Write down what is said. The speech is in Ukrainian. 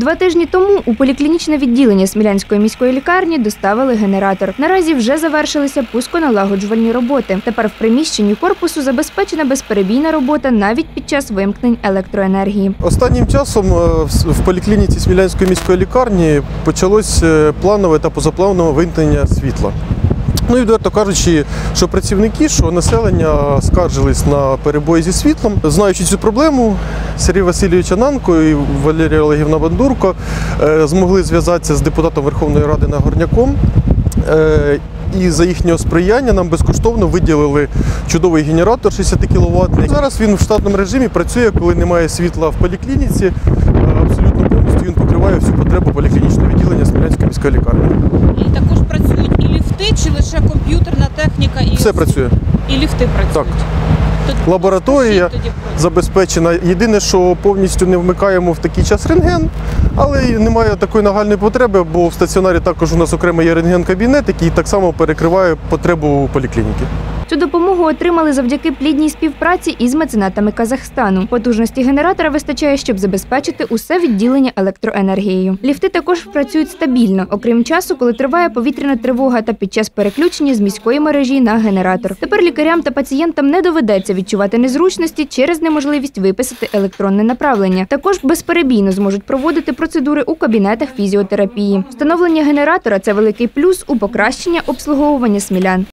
2 тижні тому у поліклінічне відділення Смілянської міської лікарні доставили генератор. Наразі вже завершилися пусконалагоджувальні роботи. Тепер в приміщенні корпусу забезпечена безперебійна робота навіть під час вимкнень електроенергії. Останнім часом в поліклініці Смілянської міської лікарні почалось планове та позапланове вимкнення світла. Ну і, відверто кажучи, що працівники, що населення скаржились на перебої зі світлом. Знаючи цю проблему, Сергій Васильович Ананко і Валерія Олегівна Бандурко змогли зв'язатися з депутатом Верховної Ради Нагорняком. І за їхнього сприяння нам безкоштовно виділили чудовий генератор 60 кВт. Зараз він в штатному режимі працює, коли немає світла в поліклініці. Абсолютно повністю він покриває всю потребу поліклінічного відділення Смілянської міської лікарні. І також працюють і ліфти, чи лише комп'ютерна техніка? Все працює. І ліфти працюють? Так. Лабораторія забезпечена. Єдине, що повністю не вмикаємо в такий час рентген, але немає такої нагальної потреби, бо в стаціонарі також у нас окремо є рентген-кабінет, який так само перекриває потребу поліклініки. Цю допомогу отримали завдяки плідній співпраці із меценатами Казахстану. Потужності генератора вистачає, щоб забезпечити усе відділення електроенергією. Ліфти також працюють стабільно, окрім часу, коли триває повітряна тривога та під час переключення з міської мережі на генератор. Тепер лікарям та пацієнтам не доведеться відчувати незручності через неможливість виписати електронне направлення. Також безперебійно зможуть проводити процедури у кабінетах фізіотерапії. Встановлення генератора – це великий плюс у покращення обслуговування смілян.